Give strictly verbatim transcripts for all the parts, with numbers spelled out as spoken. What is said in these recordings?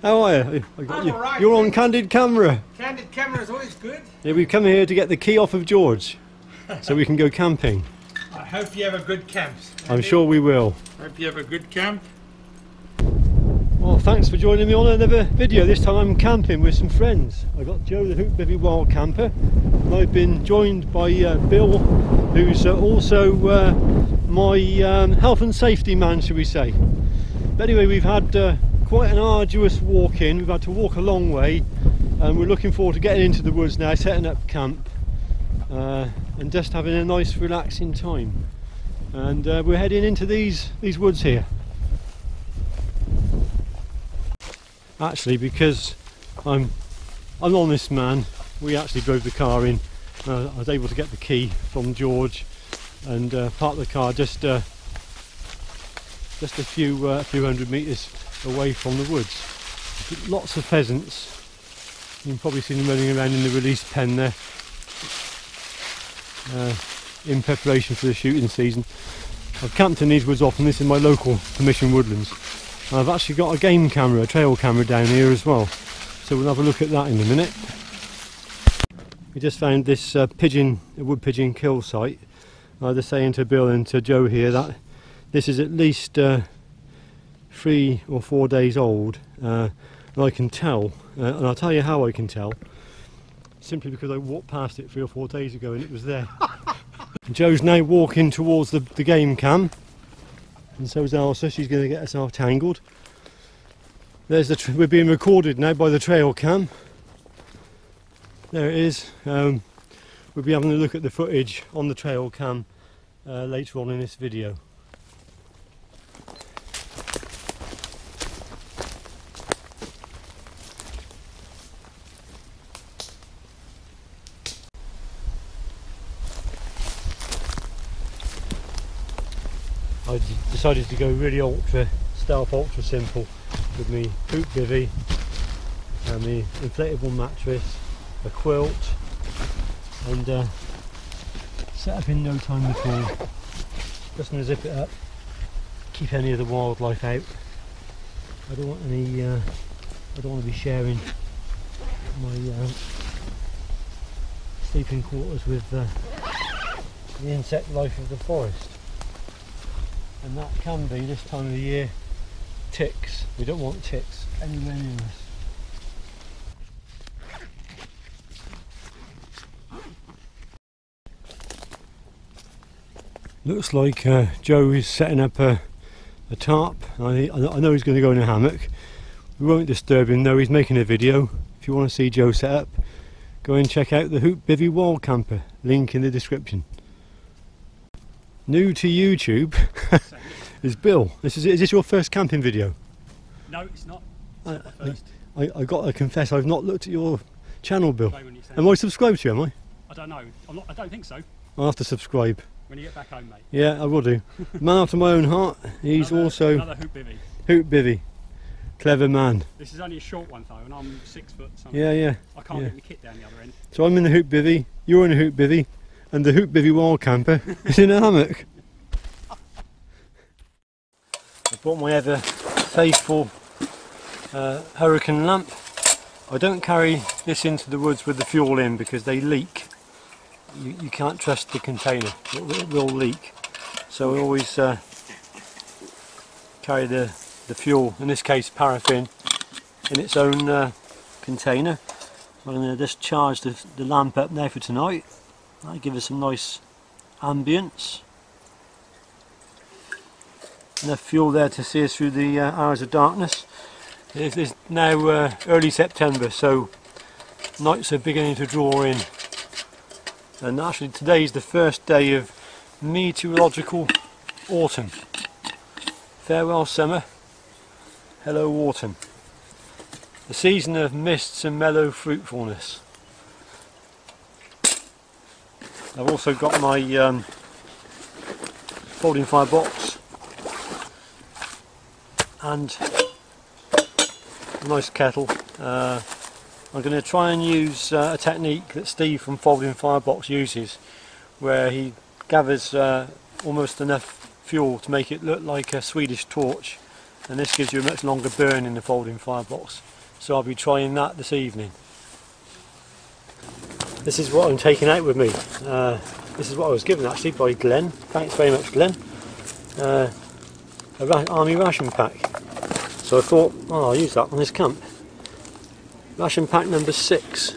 How are you? I got I'm you. alright, You're on thanks. candid camera. Candid camera is always good. Yeah, we've come here to get the key off of George, so we can go camping. I hope you have a good camp. I'm sure we will. Hope you have a good camp. Well, thanks for joining me on another video. This time I'm camping with some friends. I got Joe, the Hoop Bivvy Wild Camper, and I've been joined by uh, Bill, who's uh, also uh, my um, health and safety man, shall we say. But anyway, we've had uh, quite an arduous walk in. We've had to walk a long way, and we're looking forward to getting into the woods now, setting up camp, uh, and just having a nice relaxing time. And uh, we're heading into these these woods here. Actually, because I'm I'm an honest man, we actually drove the car in. Uh, I was able to get the key from George and uh, park the car just uh, just a few uh, few hundred metres away from the woods. Lots of pheasants. You can probably see them running around in the release pen there, uh, in preparation for the shooting season. I've camped in these woods often. This is my local permission woodlands. And I've actually got a game camera, a trail camera down here as well, so we'll have a look at that in a minute. We just found this uh, pigeon, a wood pigeon kill site. I was saying to Bill and to Joe here that this is at least uh, three or four days old, uh, and I can tell, uh, and I'll tell you how I can tell, simply because I walked past it three or four days ago and it was there. Joe's now walking towards the, the game cam. And so is Elsa. She's going to get herself tangled. There's the tr we're being recorded now by the trail cam. There it is. Um, we'll be having a look at the footage on the trail cam uh, later on in this video. I decided to go really ultra stealth, ultra simple with me Hoop Bivvy and the inflatable mattress, a quilt, and uh, set up in no time at all. Just going to zip it up, keep any of the wildlife out. I don't want any. Uh, I don't want to be sharing my uh, sleeping quarters with uh, the insect life of the forest. And that can be, this time of the year, ticks. We don't want ticks anywhere near us. Looks like uh, Joe is setting up a, a tarp. I, I know he's going to go in a hammock. We won't disturb him though, he's making a video. If you want to see Joe set up, go and check out the Hoop Bivvy Wild Camper, link in the description. New to YouTube is Bill. This is, is this your first camping video? No, it's not. It's I, not my first. I, I got to confess, I've not looked at your channel, Bill. When you say Am I subscribed to you, am I? I don't know. I'm not, I don't think so. I'll have to subscribe. When you get back home, mate. Yeah, I will do. Man after my own heart. He's another, also another Hoop Bivvy. Hoop Bivvy. Clever man. This is only a short one though, and I'm six foot something. Yeah, yeah. I can't yeah. get my kit down the other end. So I'm in the Hoop Bivvy, you're in a Hoop Bivvy, and the Hoop Bivvy Wild Camper is in a hammock. I brought my ever faithful uh, Hurricane lamp. I don't carry this into the woods with the fuel in because they leak. You, you can't trust the container, it, it will leak. So I always uh, carry the, the fuel, in this case paraffin, in its own uh, container. I'm going to just charge the, the lamp up now for tonight. That'll give us some nice ambience. Enough fuel there to see us through the uh, hours of darkness. It is now uh, early September, so nights are beginning to draw in. And actually today is the first day of meteorological autumn. Farewell summer, hello autumn. The season of mists and mellow fruitfulness. I've also got my um, folding fire box and a nice kettle. Uh, I'm going to try and use uh, a technique that Steve from Folding Firebox uses, where he gathers uh, almost enough fuel to make it look like a Swedish torch, and this gives you a much longer burn in the folding firebox, so I'll be trying that this evening. This is what I'm taking out with me. Uh, this is what I was given actually by Glenn. Thanks very much, Glenn. Uh, a ra army ration pack. So I thought, oh, I'll use that on this camp. Ration pack number six.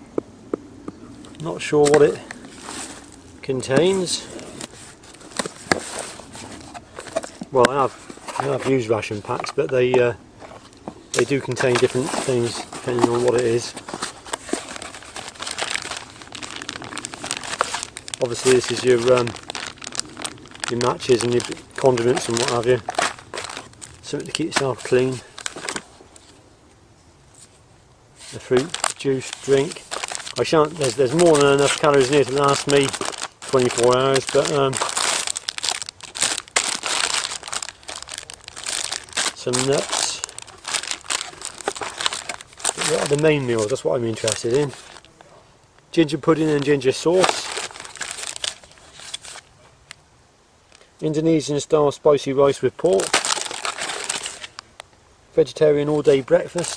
Not sure what it contains. Well, I have, I have used ration packs, but they uh, they do contain different things depending on what it is. Obviously, this is your um, your matches and your condiments and what have you. Something to keep yourself clean. The fruit, juice, drink. I shan't. There's there's more than enough calories in here to last me twenty-four hours, but um, some nuts. What are the main meals? That's what I'm interested in. Ginger pudding and ginger sauce. Indonesian style spicy rice with pork. Vegetarian all day breakfast.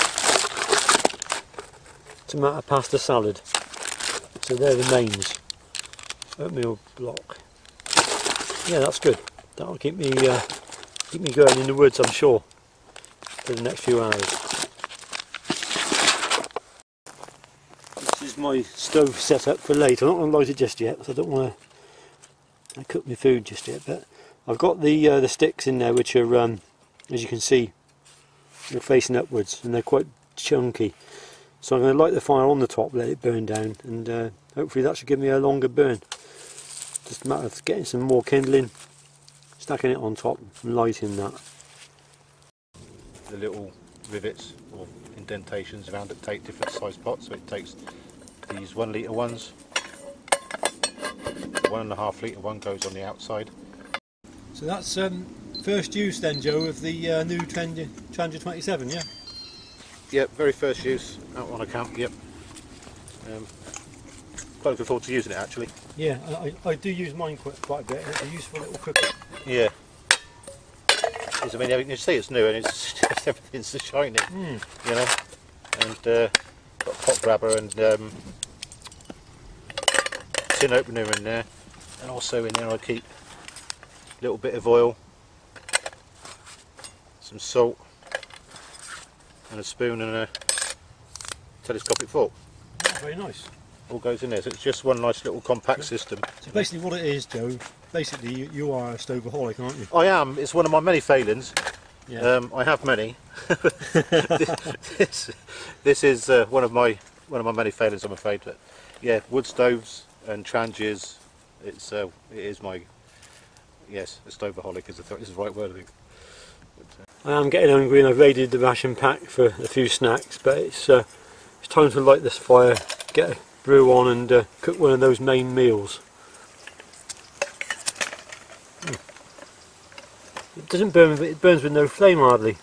Tomato pasta salad. So they're the mains. Oatmeal block. Yeah, that's good. That'll keep me uh, keep me going in the woods, I'm sure, for the next few hours. This is my stove set up for later. I'm not going to light it just yet, because I don't want to cook my food just yet. But I've got the uh, the sticks in there, which are, um, as you can see, they're facing upwards and they're quite chunky. So I'm going to light the fire on the top, let it burn down, and uh, hopefully that should give me a longer burn. Just a matter of getting some more kindling, stacking it on top and lighting that. The little rivets or indentations around it take different size pots, so it takes these one litre ones, one and a half litre one goes on the outside. So that's um, first use then, Joe, of the uh, new Trangia twenty-seven, yeah? Yep, very first use out on a camp, yep. Um, quite looking forward to using it actually. Yeah, I, I do use mine quite, quite a bit, and it's a useful little cooker. Yeah. I mean, you can see it's new and it's just everything's so shiny, mm. you know. And uh, got a pot grabber and um, tin opener in there, and also in there I keep a little bit of oil, some salt, and a spoon and a telescopic fork. Oh, very nice. All goes in there, so it's just one nice little compact system. So basically what it is, Joe, basically you, you are a stoveaholic, aren't you? I am, it's one of my many failings. Yeah. Um, I have many. this, this is uh, one of my one of my many failings, I'm afraid. But yeah, wood stoves and Trangias, it's uh, it is my, yes, a stoveaholic is the, th is the right word, I think. But, uh, I am getting hungry and I've raided the ration pack for a few snacks, but it's uh, it's time to light this fire, get a brew on and uh, cook one of those main meals. Mm. It doesn't burn with, it burns with no flame hardly.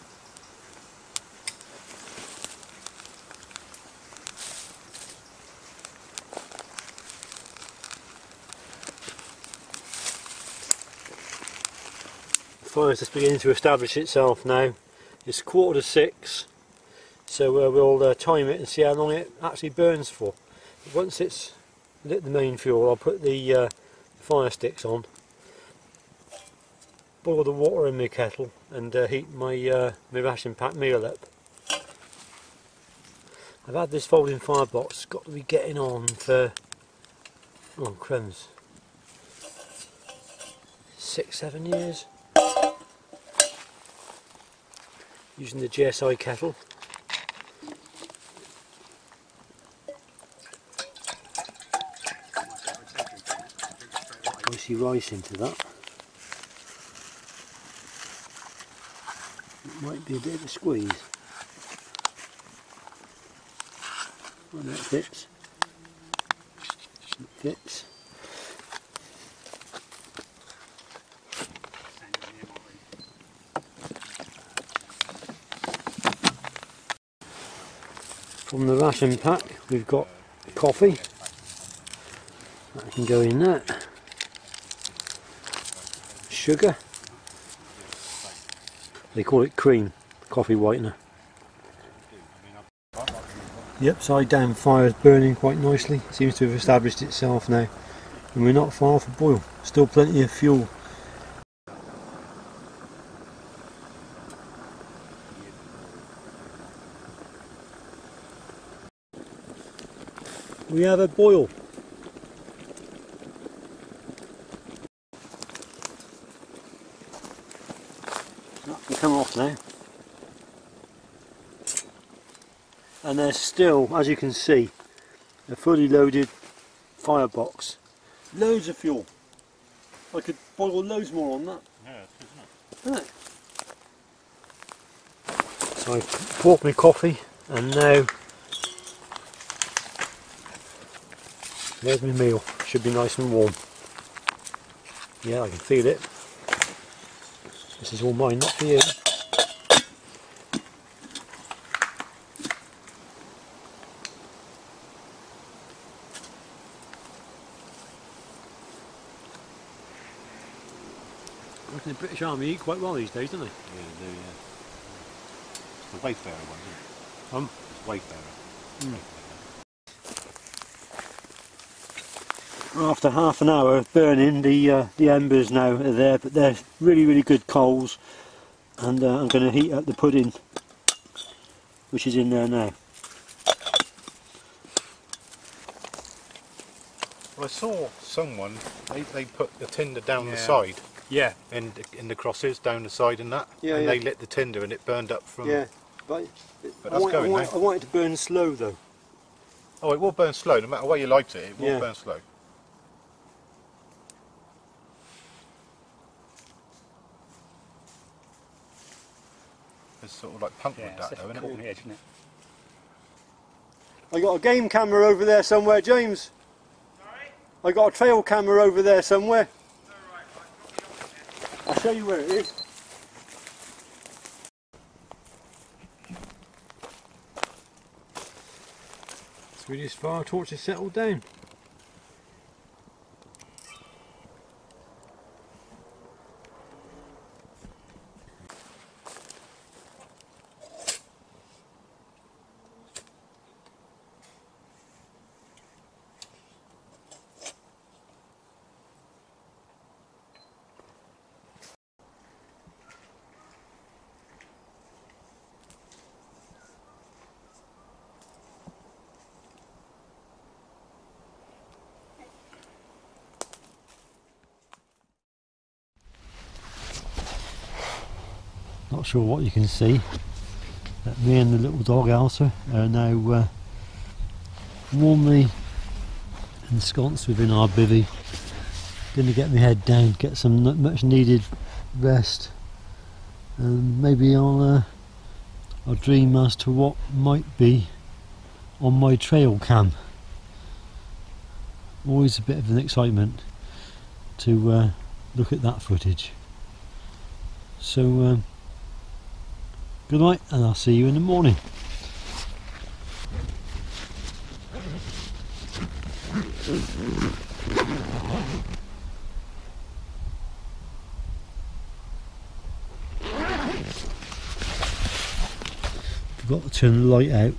The fire's just beginning to establish itself now. It's quarter to six, so uh, we'll uh, time it and see how long it actually burns for. Once it's lit the main fuel, I'll put the uh, fire sticks on, boil the water in my kettle and uh, heat my, uh, my ration pack meal up. I've had this folding firebox, got to be getting on for, oh crumbs, six, seven years. Using the G S I kettle. Icy rice into that. It might be a bit of a squeeze. Well, that fits. It fits. From the ration pack we've got coffee. That can go in there. Sugar. They call it cream, coffee whitener. The upside down fire is burning quite nicely. Seems to have established itself now. And we're not far off a boil. Still plenty of fuel. We have a boil. That can come off now. And there's still, as you can see, a fully loaded firebox. Loads of fuel. I could boil loads more on that. Yeah, it's good, isn't it? Isn't it? So I bought my coffee and now there's my meal. Should be nice and warm. Yeah, I can feel it. This is all mine, not for you. I reckon the British Army eat quite well these days, don't they? Yeah, they do, yeah. It's the Wayfarer one, isn't it? Um, It's Wayfarer. Mm. After half an hour of burning, the uh, the embers now are there, but they're really really good coals, and uh, I'm going to heat up the pudding, which is in there now. Well, I saw someone, they, they put the tinder down the Yeah. side, Yeah. in, in the crosses, down the side and that, Yeah, and yeah. they lit the tinder and it burned up from... Yeah, but, But I, that's want, I, going want, now. I want it to burn slow though. Oh, it will burn slow, no matter where you light it, it will Yeah. burn slow. It's sort of like punk Yeah, with it's that though, like a isn't corn it? hedge, isn't it? I got a game camera over there somewhere, James. I got a trail camera over there somewhere. I'll show you where it is. Swedish fire torch has settled down. Not sure what you can see, but me and the little dog Elsa are now uh, warmly ensconced within our bivvy. Going to get my head down, get some n- much needed rest, and maybe I'll, uh, I'll dream as to what might be on my trail cam. Always a bit of an excitement to uh, look at that footage. So um, good night, and I'll see you in the morning. Forgot to turn the light out.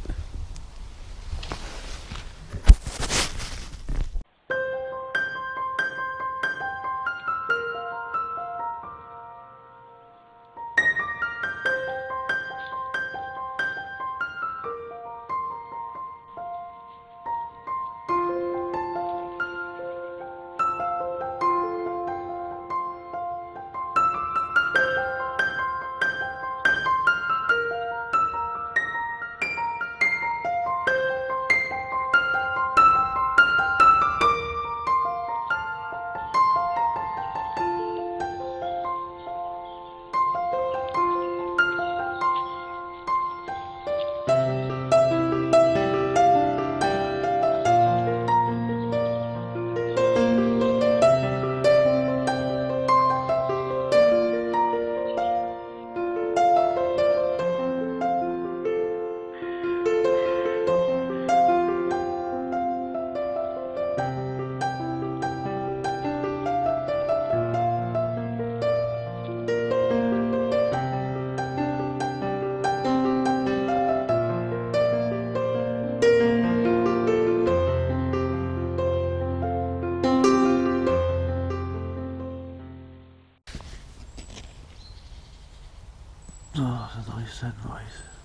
that noise?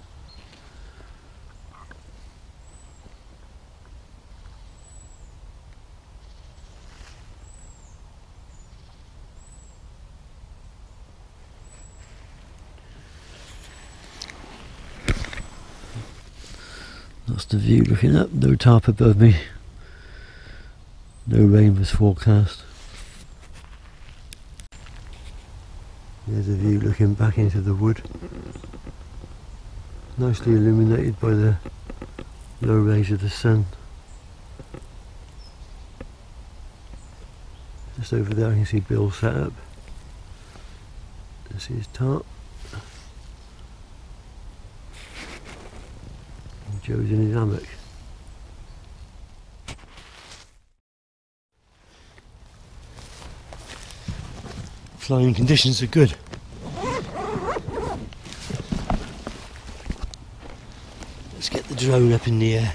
That's the view looking up, no tarp above me. No rain was forecast. There's a view looking back into the wood. Nicely illuminated by the low rays of the sun. Just over there I can see Bill set up. This is tarp. And Joe's in his hammock. Flying conditions are good. Let's get the drone up in the air.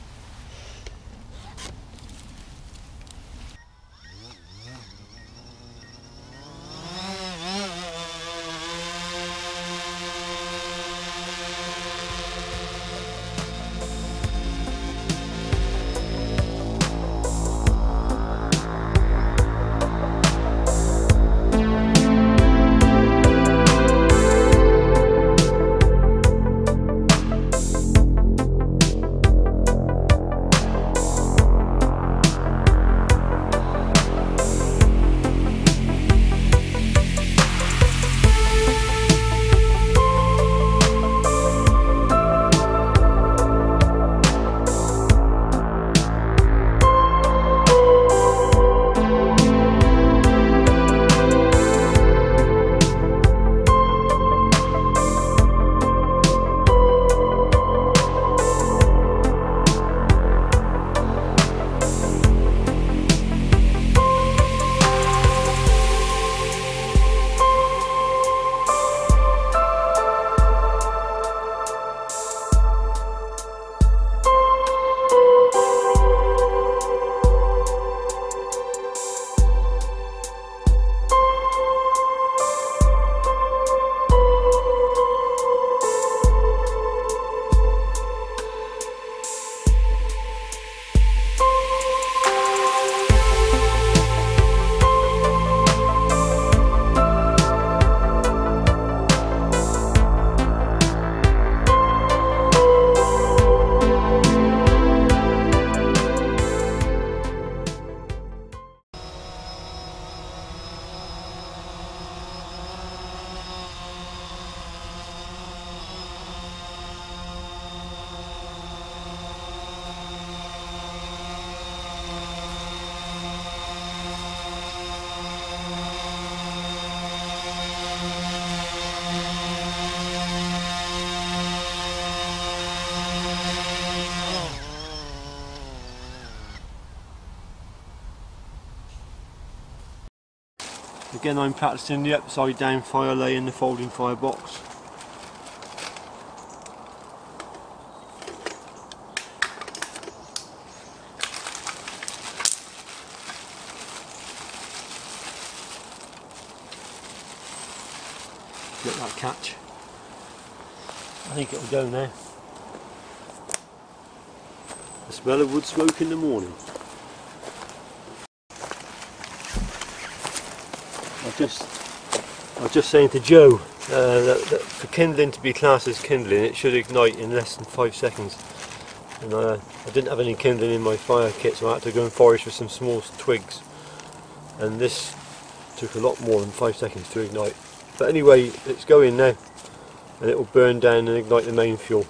Again, I'm practicing the upside down fire lay in the folding firebox. Get that catch. I think it'll go now. The smell of wood smoke in the morning. I just, I was just saying to Joe uh, that, that for kindling to be classed as kindling, it should ignite in less than five seconds. And uh, I didn't have any kindling in my fire kit, so I had to go and forage for some small twigs. And this took a lot more than five seconds to ignite. But anyway, it's going now, and it will burn down and ignite the main fuel.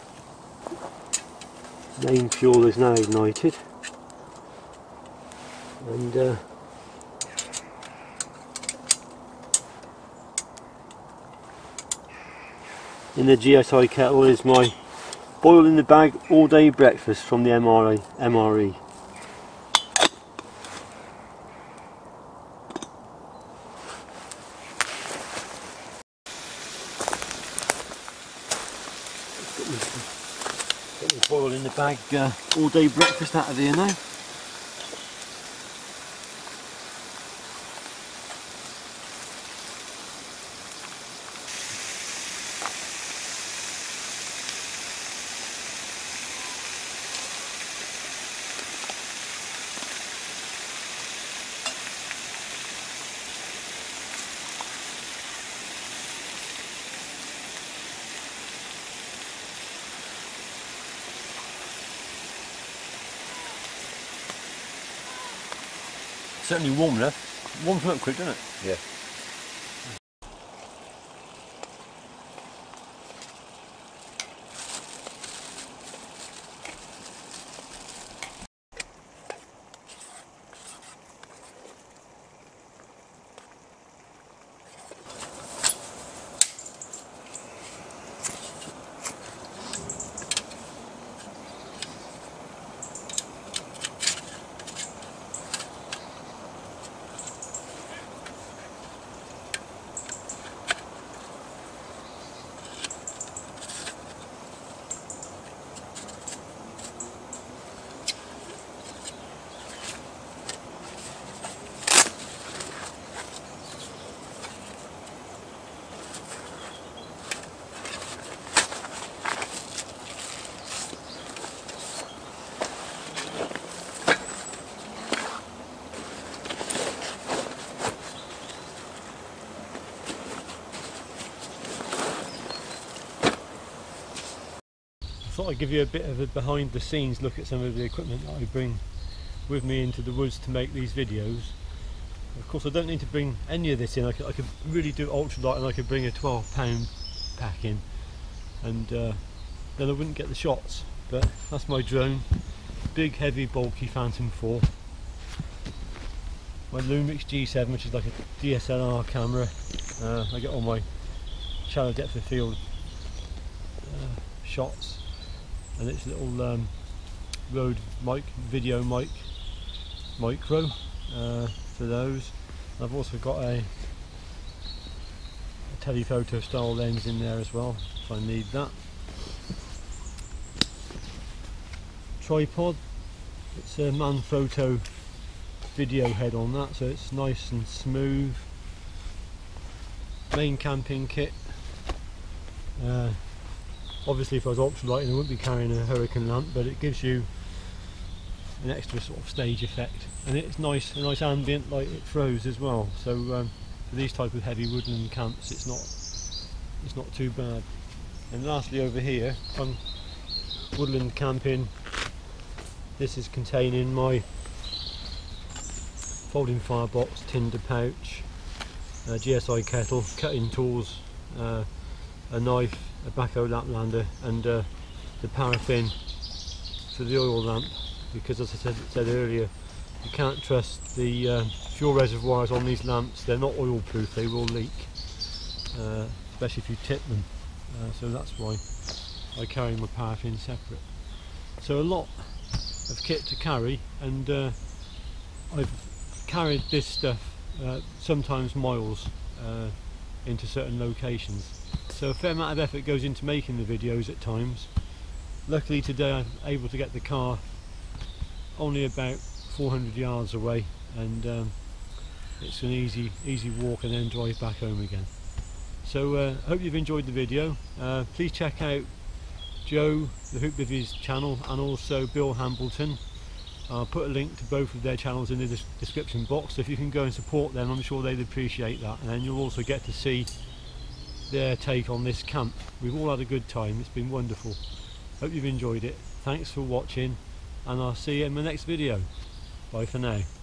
Main fuel is now ignited, and uh, in the G S I kettle is my boil in the bag all day breakfast from the M R E. Got my boil in the bag uh, all day breakfast out of here now. certainly warm enough. It warms them up quick, doesn't it? Yeah. I thought I'd give you a bit of a behind the scenes look at some of the equipment that I bring with me into the woods to make these videos. Of course I don't need to bring any of this in. I could, I could really do ultralight, and I could bring a twelve pound pack in, and uh, then I wouldn't get the shots. But that's my drone, big heavy bulky Phantom four, my Lumix G seven, which is like a D S L R camera. uh, I get all my shallow depth of field uh, shots, and it's a little um, Rode mic, video mic, micro uh, for those. I've also got a, a telephoto style lens in there as well, if I need that. Tripod, it's a Manfrotto video head on that, so it's nice and smooth. Main camping kit. Uh, Obviously if I was ultralighting I wouldn't be carrying a Hurricane lamp, but it gives you an extra sort of stage effect, and it's nice, a nice ambient light it throws as well. So um, for these type of heavy woodland camps it's not it's not too bad. And lastly over here, on woodland camping, this is containing my folding firebox, tinder pouch, uh, G S I kettle, cutting tools, uh, a knife, a Bahco Laplander, and uh, the paraffin for the oil lamp, because as I said, said earlier, you can't trust the uh, fuel reservoirs on these lamps. They're not oil proof, they will leak, uh, especially if you tip them, uh, so that's why I carry my paraffin separate. So a lot of kit to carry, and uh, I've carried this stuff uh, sometimes miles uh, into certain locations. So a fair amount of effort goes into making the videos at times. Luckily today I'm able to get the car only about four hundred yards away, and um, it's an easy easy walk and then drive back home again. So I uh, hope you've enjoyed the video. Uh, please check out Joe, the Hoop Bivvies channel, and also Bill Hambleton. I'll put a link to both of their channels in the des description box, so if you can go and support them, I'm sure they'd appreciate that, and then you'll also get to see their take on this camp. We've all had a good time, it's been wonderful. Hope you've enjoyed it. Thanks for watching, and I'll see you in my next video. Bye for now.